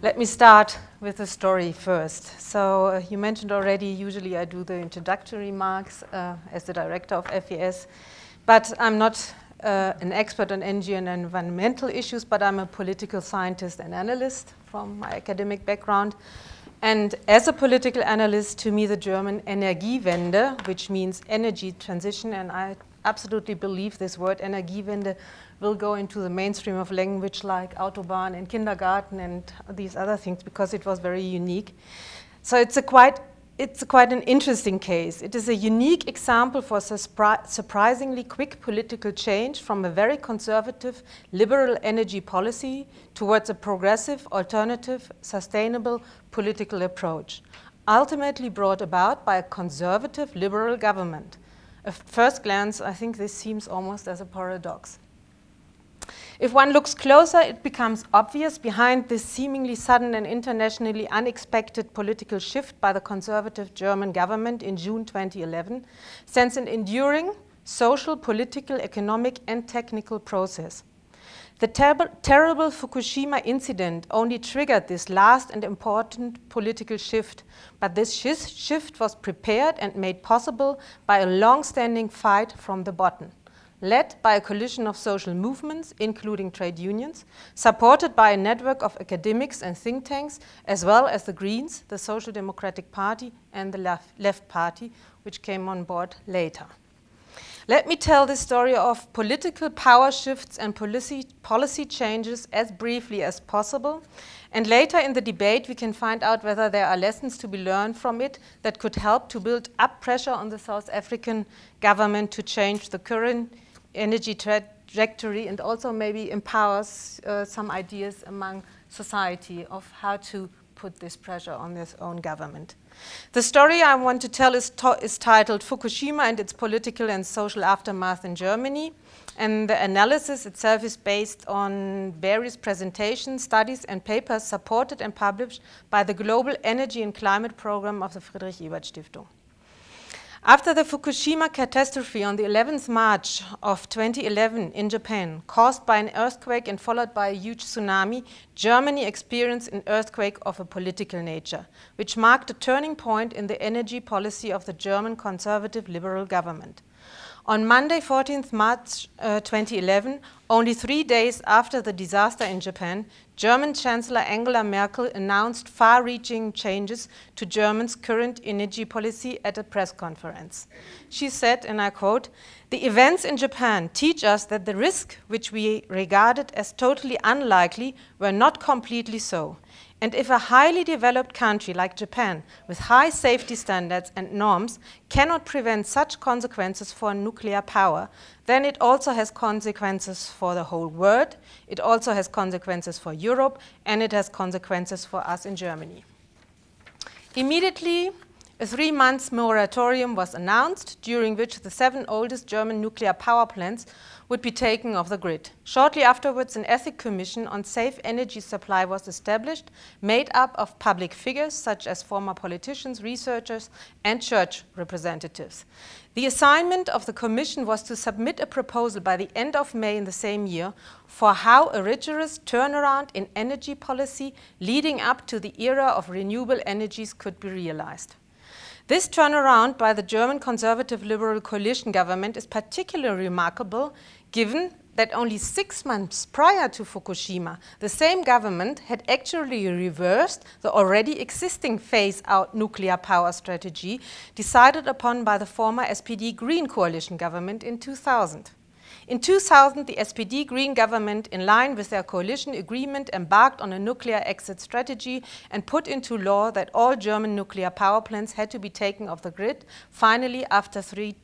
Let me start with the story first. So you mentioned already, usually I do the introductory remarks as the director of FES, but I'm not an expert on energy and environmental issues, but I'm a political scientist and analyst from my academic background. And as a political analyst, to me the German Energiewende, which means energy transition, and I absolutely believe this word Energiewende will go into the mainstream of language like Autobahn and kindergarten and these other things because it was very unique. So it's quite an interesting case. It is a unique example for surprisingly quick political change from a very conservative liberal energy policy towards a progressive, alternative, sustainable political approach, ultimately brought about by a conservative liberal government. At first glance, I think this seems almost as a paradox. If one looks closer, it becomes obvious behind this seemingly sudden and internationally unexpected political shift by the conservative German government in June 2011 stands an enduring social, political, economic and technical process. The terrible Fukushima incident only triggered this last and important political shift, but this shift was prepared and made possible by a long-standing fight from the bottom, led by a coalition of social movements, including trade unions, supported by a network of academics and think tanks, as well as the Greens, the Social Democratic Party, and the Left Party, which came on board later. Let me tell the story of political power shifts and policy changes as briefly as possible, and later in the debate we can find out whether there are lessons to be learned from it that could help to build up pressure on the South African government to change the current energy trajectory and also maybe empowers some ideas among society of how to put this pressure on its own government. The story I want to tell is titled Fukushima and its Political and Social Aftermath in Germany, and the analysis itself is based on various presentations, studies and papers supported and published by the Global Energy and Climate Program of the Friedrich Ebert Stiftung. After the Fukushima catastrophe on the 11th March of 2011 in Japan, caused by an earthquake and followed by a huge tsunami, Germany experienced an earthquake of a political nature, which marked a turning point in the energy policy of the German conservative liberal government. On Monday, 14th March 2011, only 3 days after the disaster in Japan, German Chancellor Angela Merkel announced far-reaching changes to Germany's current energy policy at a press conference. She said, and I quote, "The events in Japan teach us that the risk which we regarded as totally unlikely were not completely so. And if a highly developed country like Japan, with high safety standards and norms, cannot prevent such consequences for nuclear power, then it also has consequences for the whole world, it also has consequences for Europe, and it has consequences for us in Germany." Immediately, a 3-month moratorium was announced, during which the 7 oldest German nuclear power plants would be taken off the grid. Shortly afterwards, an ethics commission on safe energy supply was established, made up of public figures such as former politicians, researchers, and church representatives. The assignment of the commission was to submit a proposal by the end of May in the same year for how a rigorous turnaround in energy policy leading up to the era of renewable energies could be realized. This turnaround by the German conservative liberal coalition government is particularly remarkable given that only 6 months prior to Fukushima, the same government had actually reversed the already existing phase-out nuclear power strategy decided upon by the former SPD Green coalition government in 2000. In 2000, the SPD Green government, in line with their coalition agreement, embarked on a nuclear exit strategy and put into law that all German nuclear power plants had to be taken off the grid, finally after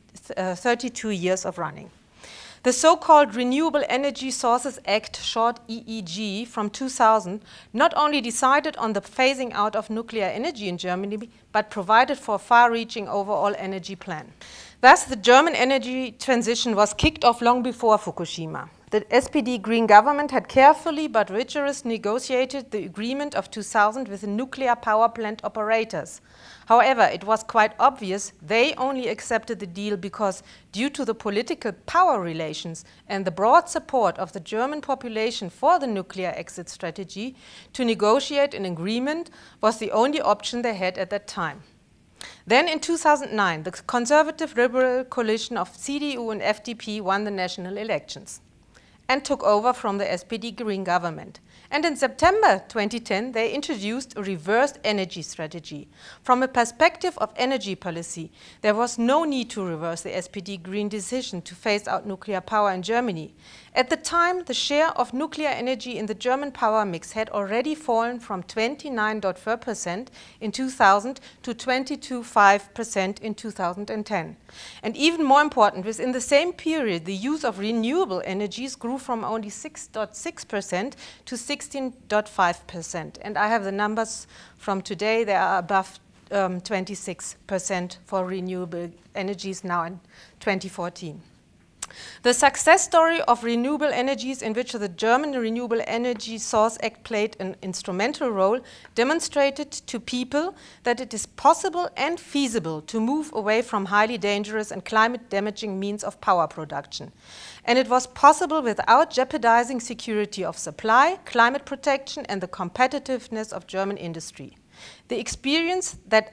32 years of running. The so-called Renewable Energy Sources Act, short EEG, from 2000, not only decided on the phasing out of nuclear energy in Germany, but provided for a far-reaching overall energy plan. Thus, the German energy transition was kicked off long before Fukushima. The SPD Green government had carefully but rigorously negotiated the agreement of 2000 with the nuclear power plant operators. However, it was quite obvious they only accepted the deal because, due to the political power relations and the broad support of the German population for the nuclear exit strategy, to negotiate an agreement was the only option they had at that time. Then in 2009, the conservative liberal coalition of CDU and FDP won the national elections and took over from the SPD Green government. And in September 2010, they introduced a reversed energy strategy. From a perspective of energy policy, there was no need to reverse the SPD Green decision to phase out nuclear power in Germany. At the time, the share of nuclear energy in the German power mix had already fallen from 29.4% in 2000 to 22.5% in 2010. And even more important, within the same period, the use of renewable energies grew from only 6.6% to 16.5%. And I have the numbers from today. They are above 26% for renewable energies now in 2014. The success story of renewable energies, in which the German Renewable Energy Source Act played an instrumental role, demonstrated to people that it is possible and feasible to move away from highly dangerous and climate-damaging means of power production. And it was possible without jeopardizing security of supply, climate protection, and the competitiveness of German industry. The experience that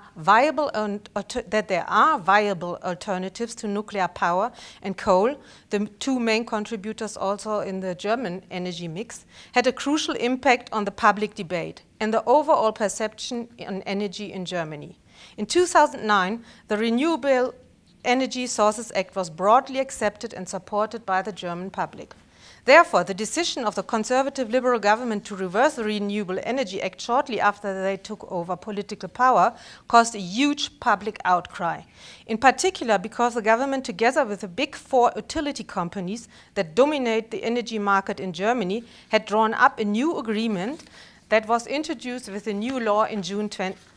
there are viable alternatives to nuclear power and coal, the two main contributors also in the German energy mix, had a crucial impact on the public debate and the overall perception on energy in Germany. In 2009, the Renewable Energy Sources Act was broadly accepted and supported by the German public. Therefore, the decision of the conservative liberal government to reverse the Renewable Energy Act shortly after they took over political power caused a huge public outcry. In particular, because the government, together with the big four utility companies that dominate the energy market in Germany, had drawn up a new agreement that was introduced with a new law in June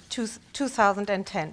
2010.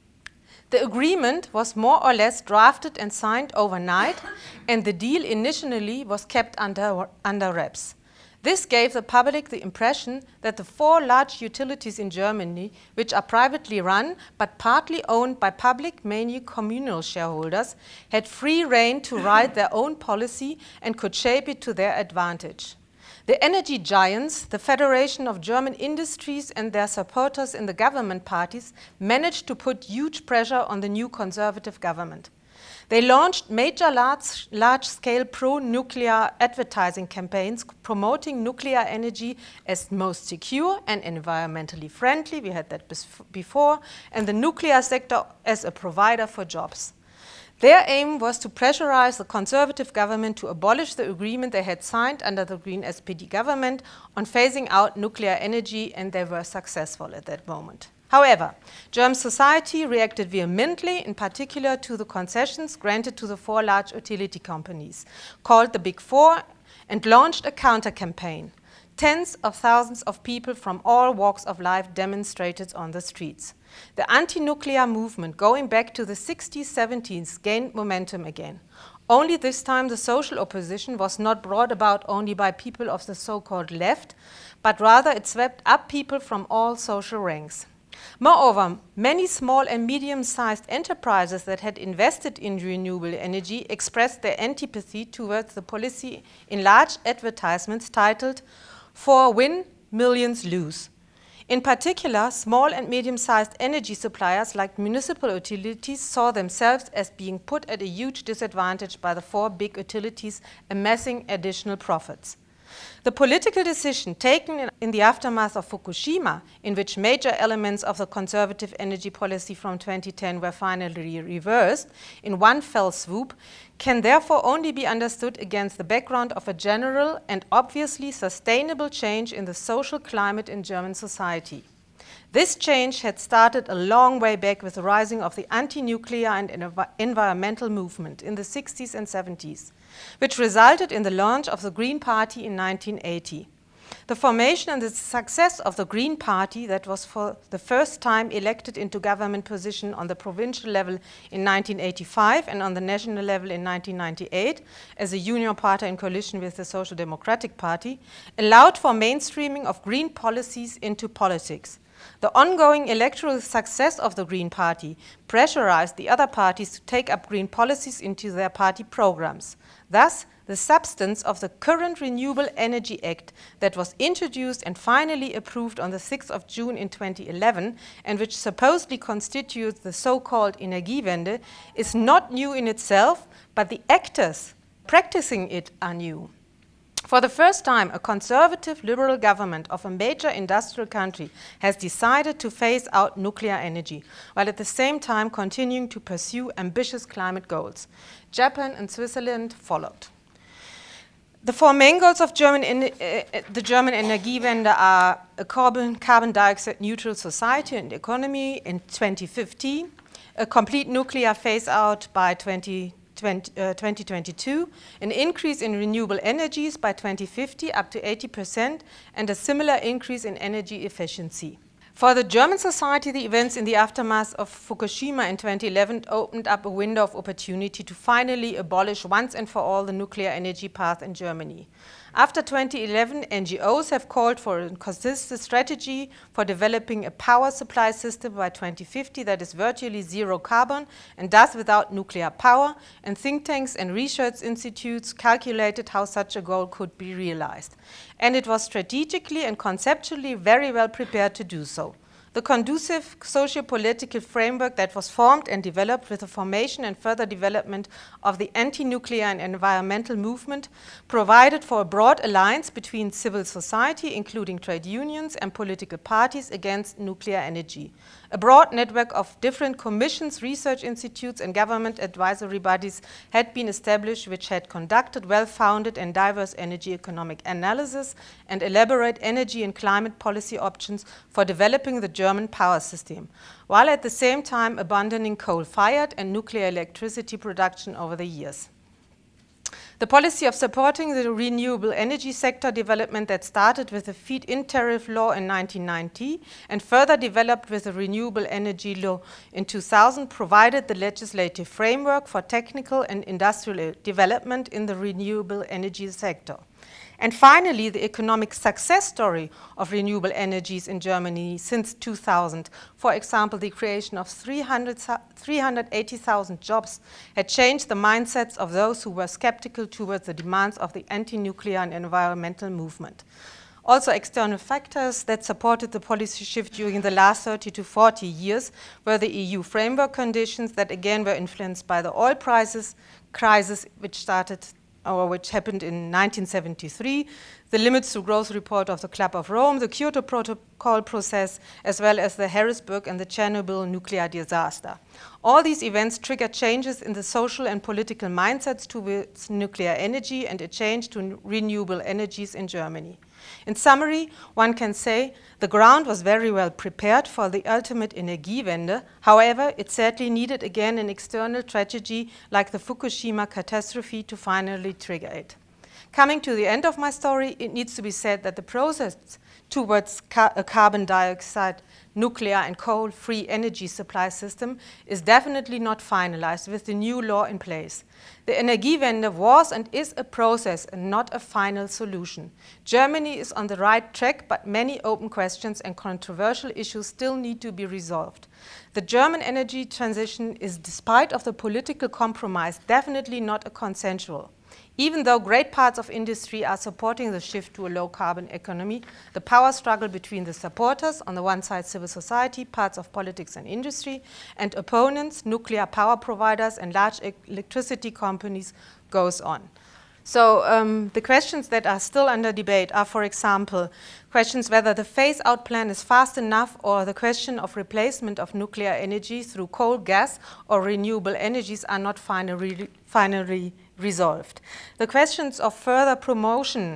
The agreement was more or less drafted and signed overnight, and the deal initially was kept under wraps. This gave the public the impression that the four large utilities in Germany, which are privately run but partly owned by public, mainly communal shareholders, had free rein to write their own policy and could shape it to their advantage. The energy giants, the Federation of German Industries and their supporters in the government parties, managed to put huge pressure on the new conservative government. They launched major large-scale pro-nuclear advertising campaigns promoting nuclear energy as most secure and environmentally friendly, we had that before, and the nuclear sector as a provider for jobs. Their aim was to pressurize the conservative government to abolish the agreement they had signed under the Green SPD government on phasing out nuclear energy, and they were successful at that moment. However, German society reacted vehemently, in particular to the concessions granted to the four large utility companies, called the Big Four, and launched a counter-campaign. Tens of thousands of people from all walks of life demonstrated on the streets. The anti-nuclear movement, going back to the 60s, 70s, gained momentum again. Only this time the social opposition was not brought about only by people of the so-called left, but rather it swept up people from all social ranks. Moreover, many small and medium-sized enterprises that had invested in renewable energy expressed their antipathy towards the policy in large advertisements titled "For Win, Millions Lose." In particular, small and medium-sized energy suppliers like municipal utilities saw themselves as being put at a huge disadvantage by the four big utilities amassing additional profits. The political decision taken in the aftermath of Fukushima, in which major elements of the conservative energy policy from 2010 were finally reversed in one fell swoop, can therefore only be understood against the background of a general and obviously sustainable change in the social climate in German society. This change had started a long way back with the rising of the anti-nuclear and environmental movement in the 60s and 70s, which resulted in the launch of the Green Party in 1980. The formation and the success of the Green Party, that was for the first time elected into government position on the provincial level in 1985 and on the national level in 1998 as a union party in coalition with the Social Democratic Party, allowed for mainstreaming of green policies into politics. The ongoing electoral success of the Green Party pressurized the other parties to take up green policies into their party programs. Thus, the substance of the current Renewable Energy Act that was introduced and finally approved on the 6th of June in 2011 and which supposedly constitutes the so-called Energiewende is not new in itself, but the actors practicing it are new. For the first time, a conservative liberal government of a major industrial country has decided to phase out nuclear energy, while at the same time continuing to pursue ambitious climate goals. Japan and Switzerland followed. The four main goals of the German Energiewende are a carbon dioxide neutral society and economy in 2050, a complete nuclear phase out by 2022, an increase in renewable energies by 2050 up to 80%, and a similar increase in energy efficiency. For the German society, the events in the aftermath of Fukushima in 2011 opened up a window of opportunity to finally abolish once and for all the nuclear energy path in Germany. After 2011, NGOs have called for a consistent strategy for developing a power supply system by 2050 that is virtually zero carbon and thus without nuclear power, and think tanks and research institutes calculated how such a goal could be realized. And it was strategically and conceptually very well prepared to do so. The conducive socio-political framework that was formed and developed with the formation and further development of the anti-nuclear and environmental movement provided for a broad alliance between civil society, including trade unions and political parties, against nuclear energy. A broad network of different commissions, research institutes, and government advisory bodies had been established, which had conducted well-founded and diverse energy economic analysis and elaborate energy and climate policy options for developing the German power system, while at the same time abandoning coal-fired and nuclear electricity production over the years. The policy of supporting the renewable energy sector development that started with the feed-in tariff law in 1990 and further developed with the renewable energy law in 2000 provided the legislative framework for technical and industrial development in the renewable energy sector. And finally, the economic success story of renewable energies in Germany since 2000, for example, the creation of 380,000 jobs, had changed the mindsets of those who were skeptical towards the demands of the anti-nuclear and environmental movement. Also, external factors that supported the policy shift during the last 30 to 40 years were the EU framework conditions that again were influenced by the oil crisis, which happened in 1973, the Limits to Growth report of the Club of Rome, the Kyoto Protocol process, as well as the Harrisburg and the Chernobyl nuclear disaster. All these events triggered changes in the social and political mindsets towards nuclear energy and a change to renewable energies in Germany. In summary, one can say the ground was very well prepared for the ultimate Energiewende. However, it sadly needed again an external tragedy like the Fukushima catastrophe to finally trigger it. Coming to the end of my story, it needs to be said that the process towards a carbon dioxide, nuclear and coal-free energy supply system is definitely not finalized with the new law in place. The Energiewende was and is a process and not a final solution. Germany is on the right track, but many open questions and controversial issues still need to be resolved. The German energy transition is, despite of the political compromise, definitely not a consensual. Even though great parts of industry are supporting the shift to a low-carbon economy, the power struggle between the supporters, on the one side civil society, parts of politics and industry, and opponents, nuclear power providers and large electricity companies, goes on. So the questions that are still under debate are, for example, questions whether the phase-out plan is fast enough, or the question of replacement of nuclear energy through coal, gas, or renewable energies are not finally resolved. The questions of further promotion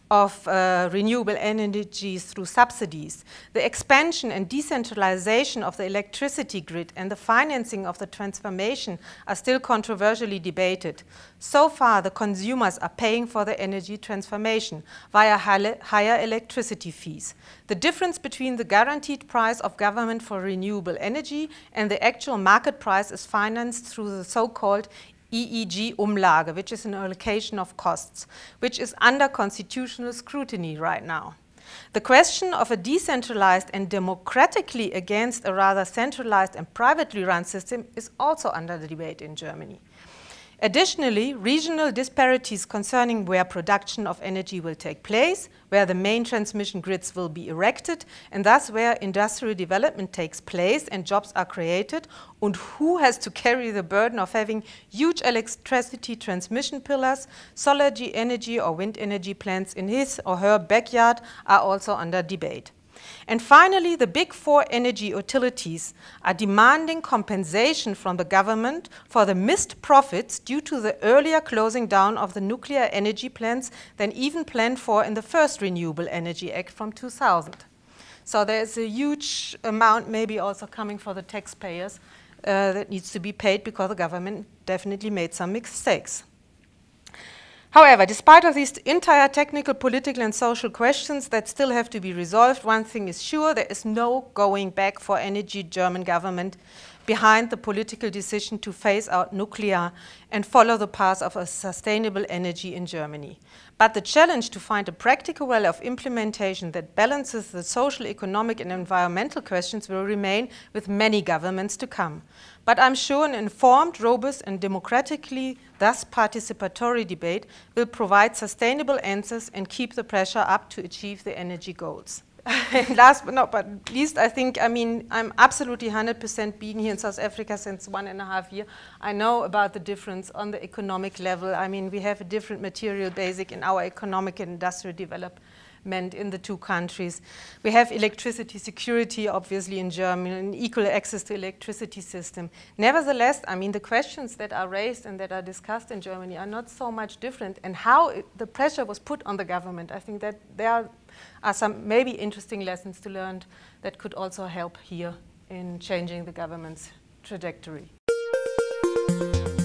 of renewable energies through subsidies, the expansion and decentralization of the electricity grid and the financing of the transformation are still controversially debated. So far, the consumers are paying for the energy transformation via higher electricity fees. The difference between the guaranteed price of government for renewable energy and the actual market price is financed through the so-called EEG-Umlage, which is an allocation of costs, which is under constitutional scrutiny right now. The question of a decentralized and democratically against a rather centralized and privately run system is also under debate in Germany. Additionally, regional disparities concerning where production of energy will take place, where the main transmission grids will be erected, and thus where industrial development takes place and jobs are created, and who has to carry the burden of having huge electricity transmission pillars, solar energy or wind energy plants in his or her backyard are also under debate. And finally, the big four energy utilities are demanding compensation from the government for the missed profits due to the earlier closing down of the nuclear energy plants than even planned for in the first Renewable Energy Act from 2000. So there's a huge amount maybe also coming for the taxpayers that needs to be paid because the government definitely made some mistakes. However, despite of these entire technical, political and social questions that still have to be resolved, one thing is sure, there is no going back for any German government behind the political decision to phase out nuclear and follow the path of a sustainable energy in Germany. But the challenge to find a practical way of implementation that balances the social, economic and environmental questions will remain with many governments to come. But I'm sure an informed, robust and democratically, thus participatory debate will provide sustainable answers and keep the pressure up to achieve the energy goals. And last but not least, I'm absolutely 100% being here in South Africa since 1.5 years. I know about the difference on the economic level. I mean, we have a different material basic in our economic and industrial development in the two countries. We have electricity security, obviously, in Germany, and equal access to electricity system. Nevertheless, I mean, the questions that are raised and that are discussed in Germany are not so much different. And how the pressure was put on the government, I think that there are some maybe interesting lessons to learn that could also help here in changing the government's trajectory.